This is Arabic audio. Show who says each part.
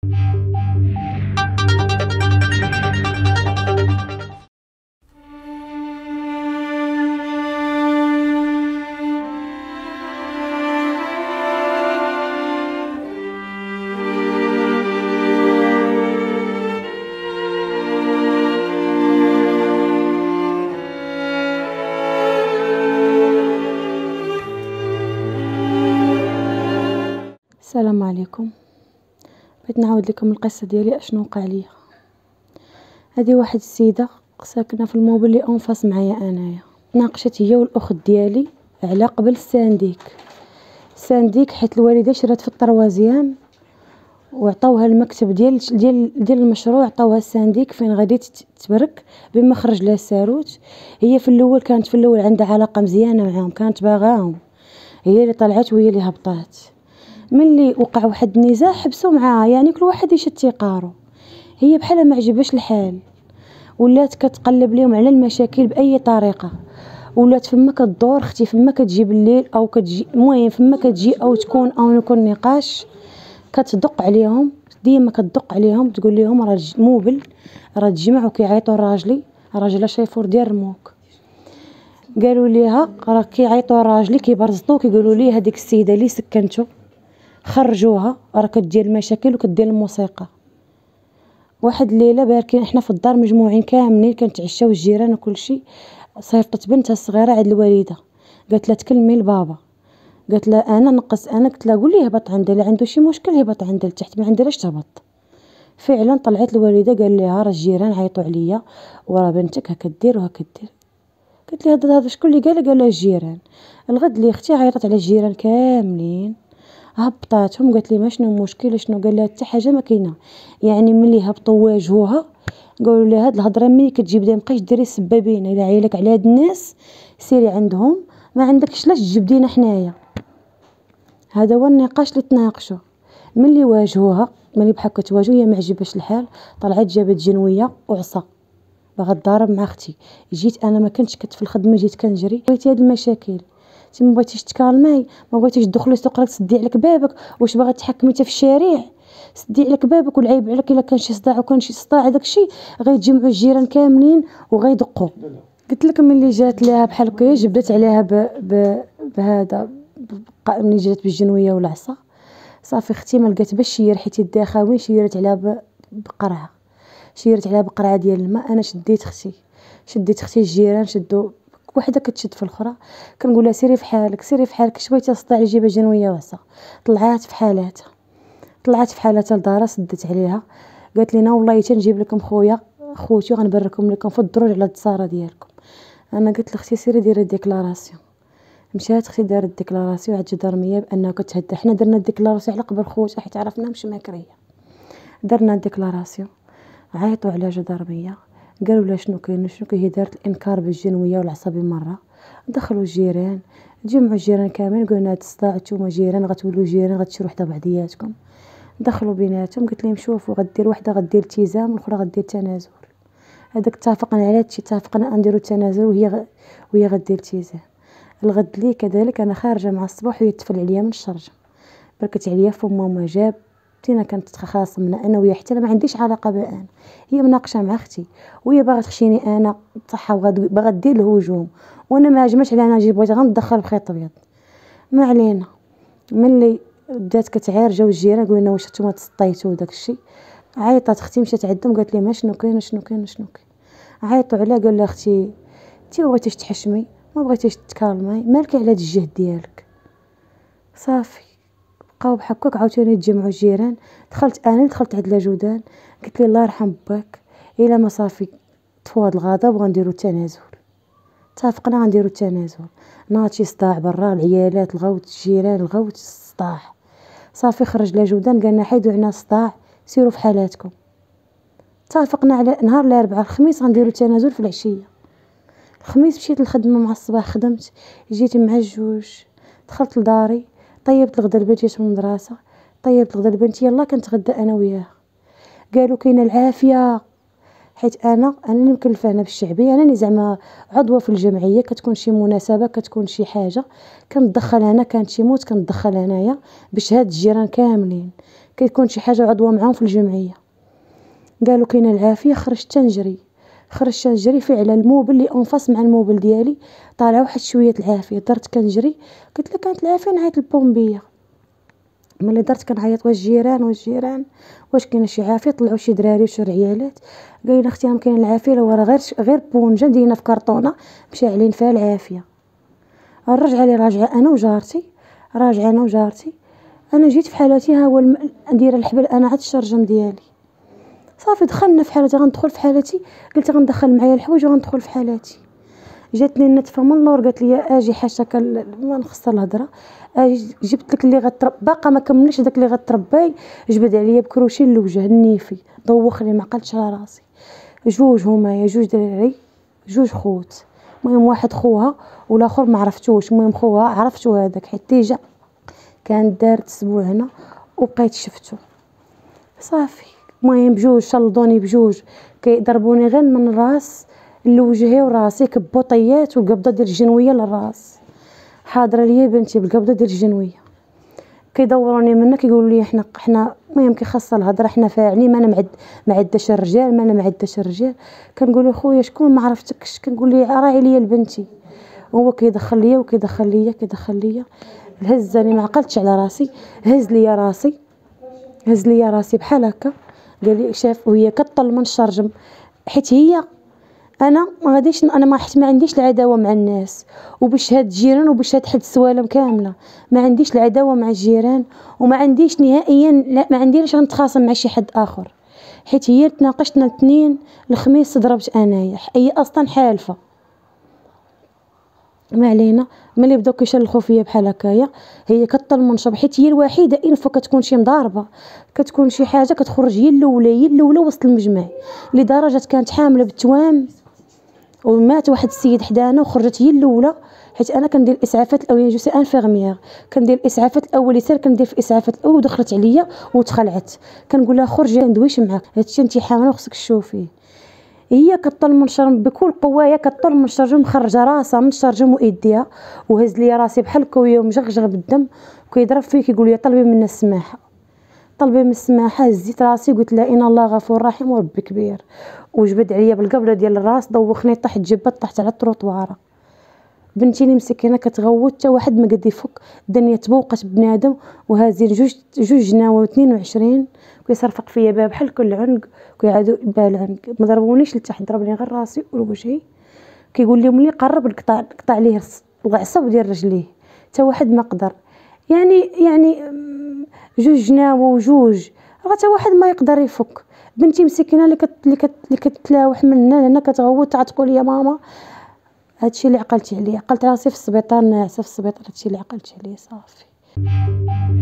Speaker 1: السلام عليكم. بغيت نعاود لكم القصه ديالي اشنو وقع ليا. هذه واحد السيده ساكنه في الموبل اللي اونفاس معايا انايا، ناقشت هي والاخت ديالي على قبل السانديك حيت الوالده شرات في الطروازيام وعطاوها المكتب ديال المشروع، عطاوها السانديك فين غادي تبرك بمخرج لها الساروت. هي في الاول كانت عندها علاقه مزيانه معاهم، كانت باغاهم، هي اللي طلعت وهي اللي هبطات. ملي وقع واحد النزاع حبسوا معاها، يعني كل واحد يشد تيقارو. هي بحال ما عجبهاش الحال، ولات كتقلب ليهم على المشاكل باي طريقه، ولات فما كدور اختي، فما كتجي بالليل او كتجي، المهم فما كتجي او تكون او يكون نقاش كتدق عليهم، ديما كتدق عليهم تقول لهم راه موبل راه تجمع وكيعيطوا لراجلي، راجلها شيفور ديال الرموك. قالوا ليها راه كيعيطوا راجلي كيبرزطوا كيقولوا لي هذيك السيده اللي سكنتو خرجوها راه كدير المشاكل وكدير الموسيقى. واحد الليله باركين احنا في الدار مجموعين كاملين كنتعشاو الجيران وكل شيء، صيفطت بنتها الصغيره عند الوالده، قالت لها تكلمي البابا، قالت لها انا نقص، انا قلت لها قولي هبط عندها، اللي عنده شي مشكل هبط عندها لتحت، ما عندهاش تهبط. فعلا طلعت الوالده قال لها راه الجيران عيطوا عليا وراه بنتك هكدير وهكدير. قلت لها هذا شكون اللي قال لها الجيران. الغد اللي اختي عيطت على الجيران كاملين، هبطاتهم، قالت لي ما شنو المشكل شنو، قال لها حتى حاجه ما كاينه. يعني ملي هبطوا واجهوها قالوا لها هاد الهضره ملي كتجبديها مابقايش ديري السبابين، الا عيالك على هاد الناس سيري عندهم، ما عندكش لاش تجبدينا حنايا. هذا هو النقاش اللي تناقشوا. ملي واجهوها، ملي بحال كتواجهوا هي ما عجبهاش الحال، طلعت جابت جنويه وعصا باغا تضارب مع اختي. جيت انا ما كنتش في الخدمه، جيت كنجري، بغيتي هاد المشاكل انت ما بغيتيش تكالماي، ما بغيتيش تدخلي سوق راك تسدي عليك بابك، واش باغا تحكمي حتى في الشارع؟ سدي عليك بابك والعيب عليك، الا كان شي صداع وكان شي صداع هذاك الشيء غيتجمعوا الجيران كاملين وغيدقوا. قلت لك ملي جات ليها بحال هكا جبدت عليها بهذا ملي جات بالجنويه والعصا صافي اختي ما لقات باش شير، حيت يديها خاوين، شيرت عليها بقرعه، شيرت عليها بقرعه ديال الماء. انا شديت اختي الجيران شدوا وحده كتشد في الاخرى، كنقول لها سيري في حالك سيري في حالك، شويه صداع جيبها جنويه وعصا. طلعت في حالاتها لدارها، سدت عليها قالت لنا والله تنجيب لكم خوتي غنبركم لكم في الدروج على الدصاره ديالكم. انا قلت لاختي سيري ديري ديكلاراسيون. مشات اختي دارت ديكلاراسيون عند الجدرميه بانه كتهدى. حنا درنا ديكلاراسيون على قبل خوتها حيت عرفنا مش ماكريه، درنا ديكلاراسيون، عيطوا على جدرميه قالوا لها شنو كاين هي دارت الانكار بالجنويه والعصبي مره. دخلوا الجيران، جمعوا الجيران كاملين، قلنا هاد الصداع نتوما جيران غتولوا جيران غتشروا حدا بعضياتكم. دخلوا بيناتهم، قلت لهم شوفوا غدير وحده غدير التزام والاخرى غدير تنازل. هذاك اتفقنا على هادشي، اتفقنا نديروا التنازل وهي غدير التزام. الغد لي كذلك انا خارجه مع الصباح ويتفل عليا من الشرجم، بركت عليا فما ما جاب تينا كانت تخاصمنا انا ويا، حتى انا ما عنديش علاقه بها، انا هي مناقشه مع اختي وهي باغا تخشيني انا صح باغا دير الهجوم، وانا ما هاجمتش على انا جيت بغيت غندخل بخيط ابيض. ما علينا. ملي بدات كتعاير جاو الجيران قلنا واش نتوما تسطيتوا وداك الشيء، عيطات اختي مشات عندهم قالت لي ما شنو كاين. عيطوا عليها قال لها اختي انت ما بغيتيش تحشمي، ما بغيتيش تكالماي، مالك على هاد الجهد ديالك. صافي بقاو بحكاك عاوتاني تجمعوا الجيران. دخلت عند لاجودان قلت لي الله يرحم باك، الا ما صافي تفوض الغضب وغنديروا التنازل. اتفقنا غنديروا التنازل. ناض شي صداع برا، العيالات الغوت، الجيران الغوت، الصداع. صافي خرج لاجودان قالنا حيدوا عنا الصداع سيروا في حالاتكم. اتفقنا على نهار الاربعاء، الخميس غنديروا التنازل في العشيه. الخميس مشيت للخدمه مع الصباح، خدمت جيت مع الجوج، دخلت لداري طيبت الغدا لبنتي جات من المدرسه، طيبت الغدا لبنتي يلا كنتغدى انا وياها. قالوا كاينه العافيه، حيت انا اللي مكلفه هنا بالشعبيه، انا اللي زعما عضوه في الجمعيه، كتكون شي مناسبه كتكون شي حاجه كنتدخل هنا، كانت شي موت كنتدخل هنايا باش هاد الجيران كاملين كيكون شي حاجه عضوه معاهم في الجمعيه. قالوا كاينه العافيه، خرجت تنجري فعلا الموبل اللي انفص مع الموبل ديالي، طالعه واحد شويه العافيه. درت كنجري، قلت لها كانت العافيه، نعيط للبومبيه. ملي درت كنعيط واش الجيران واش كاينه شي عافيه. طلعوا شي دراري وشي رعيالات قايله اختي راه كاين العافيه، لا راه غير بونجه دينا في كرطونه مشاعلين فيها العافيه. الرجعه لي راجعه انا وجارتي. انا جيت في حالتي، ها هو ندير الحبل انا عاد الشرجم ديالي. صافي دخلنا في حالتي، غندخل في حالتي، قلت غندخل معايا الحوايج وغندخل في حالتي. جاتني النتفه من اللور، قالت لي اجي حاشاك ما نخسر الهضره، جبت لك اللي غترب، باقا ما كملش داك اللي غترباي. جبد عليا بكروشي للوجه النيفي، دوخني ما عقلتش على راسي. جوج همايا، جوج دراري، جوج خوت. المهم واحد خوها والاخر ما عرفتوش. المهم خوها عرفتو هذاك حيت تيجا كان دارت اسبوع هنا وبقيت شفتو. صافي المهم بجوج شلضوني بجوج، كيضربوني غير من الراس لوجهي وراسي، كبوطيات والقبضه ديال الجنويه للراس. حاضره ليا بنتي بالقبضه ديال الجنويه، كيدوروني منا كيقولوا لي حنا المهم كيخص الهضره، حنا فاعلين، ما انا معداش الرجال. كنقول خويا شكون ما عرفتكش، كنقول لي راعي ليا لبنتي. هو كيدخل ليا هزني ما عقلتش على راسي، هز ليا راسي بحال هكا. قال لي شاف وهي كطل من الشرجم، حيت هي انا ما غاديش، انا ما حيت ما عنديش العداوه مع الناس، وباش هاد الجيران وباش هاد حد السوالم كامله، ما عنديش العداوه مع الجيران، وما عنديش نهائيا، لا ما عنديش نتخاصم مع شي حد اخر. حيت هي تناقشنا الاثنين، الخميس ضربت انايا، هي اصلا حالفه. ما علينا، ملي بداو كيشلخوا فيا بحال هكايا، هي كطل منشب، حيت هي الوحيده انفو كتكون شي مضاربه، كتكون شي حاجه كتخرج هي الاولى وسط المجمع، لدرجه كانت حامله بالتوام ومات واحد السيد حدانا وخرجت هي الاولى. حيت انا كندير الاسعافات الاوليه، جو سي انفيرميير، كندير الاسعافات الاوليه، كندير في الاسعافات الاولى، ودخلت عليا وتخلعت. كنقول لها خرجي ندويش معاك، هادشي انت حامله وخصك تشوفيه. هي كطل من الشرجم بكل قوايا، كطل من الشرجم، مخرجه راسها من الشرجم وايديها، وهز لي راسي بحال الكويه ومجغجغ بالدم، وكيضرب فيه كيقول لي طلبي منا السماحه. هزيت راسي قلت لا ان الله غفور رحيم وربي كبير، وجبد عليا بالقبله ديال الراس، دوخني، طحت جبت، طحت على التروطواره. بنتي اللي مسكينه كتغوت، حتى واحد ما قد يفك، الدنيا تبوقت بنادم. وهازين جوج جناوه 22 كيصرفق فيا بها بحال كل عنق، كيعادوا بها العنق. ما ضربونيش لتحت، ضربني غير راسي ووجهي. كيقول لي ملي قرب قطع ليه العصب ديال رجليه، حتى واحد ما قدر. يعني جوج جناوه وجوج، راه حتى واحد ما يقدر يفك. بنتي مسكينه اللي كتلاوح منا لهنا كتغوت، تعتقول يا ماما. هادشي اللي عقلت عليه، عقلت راسي في السبيطار ناعسه في السبيطار، هادشي اللي عقلت عليه صافي.